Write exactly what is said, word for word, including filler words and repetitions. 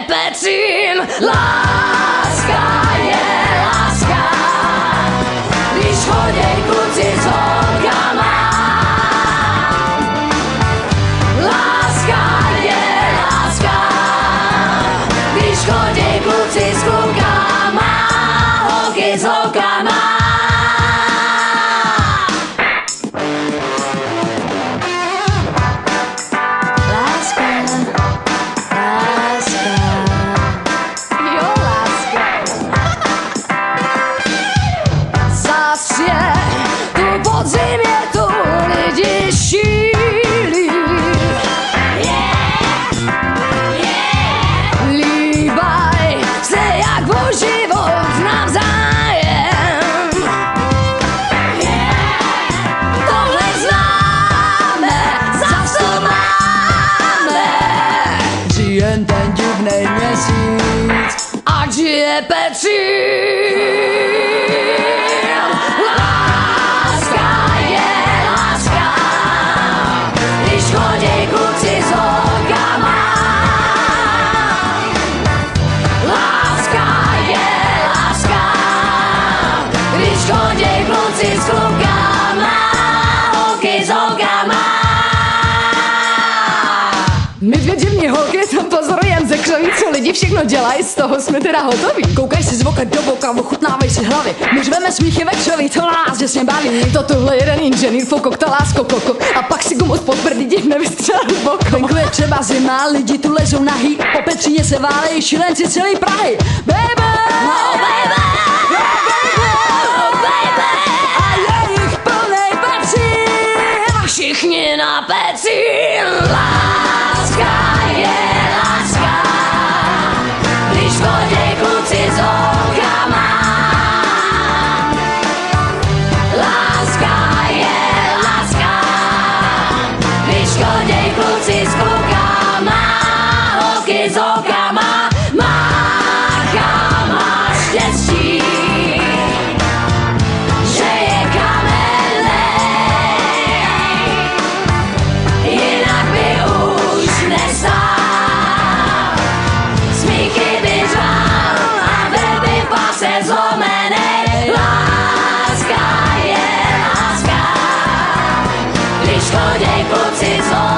štěpecím. Láska je láska, když choděj kluci s holkama. Láska je láska, když choděj kluci s klukama, holky s holkama. Podzim je tu, lidi šílí. Yeah, yeah. Líbaj se jak o život navzájem. Yeah. Tohle známe, zas to máme. Žijem ten divnej měsíc, ať žije Petřín. Choděj kluci s holkama. Láska je láska, když choděj kluci s klukama, holky s holkama. My dvě divní holky tam pozorujem ze křoví, co lidi všechno dělají, z toho jsme teda hotoví. Koukaj si z voka do boka, ochutnávej si hlavy. My řveme smíchy ve křoví, to nás děsně baví. To tuhle jeden inženýr fokok, ta lásko koko. A pak si gumus pod prdy divne vystřelil boko. Venku je třeba zima, lidi tu lezou nahý. Po Petříně se válejí šilenci celý Prahy. Baby, oh baby, oh baby, a je jich plnej Petřín. A všichni na Petřín. Láska je láska, když choděj kluci s holkama. Láska je láska, když choděj kluci s klukama, holky s holkama. Mácha má štěstí, že je kamennej, jinak by už nestál. Smíchy by řval a byl by v pase zlomenej. Láska je láska, když choděj kluci s holkama.